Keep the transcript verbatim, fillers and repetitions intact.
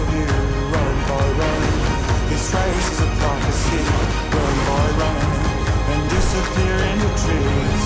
of you. Run, boy, run. This race is a prophecy. Run, boy, run, and disappear in the tree.